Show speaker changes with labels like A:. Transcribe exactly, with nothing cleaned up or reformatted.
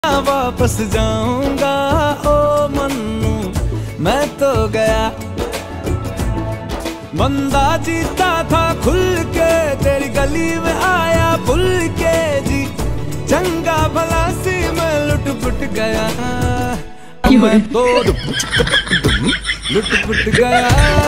A: वापस जाऊंगा ओ मन्नू, मैं तो गया। बंदा जीता था खुल के, तेरी गली में आया भूल के जी। चंगा भला सी मैं लुट पुट गया, मैं तो लुट पुट गया।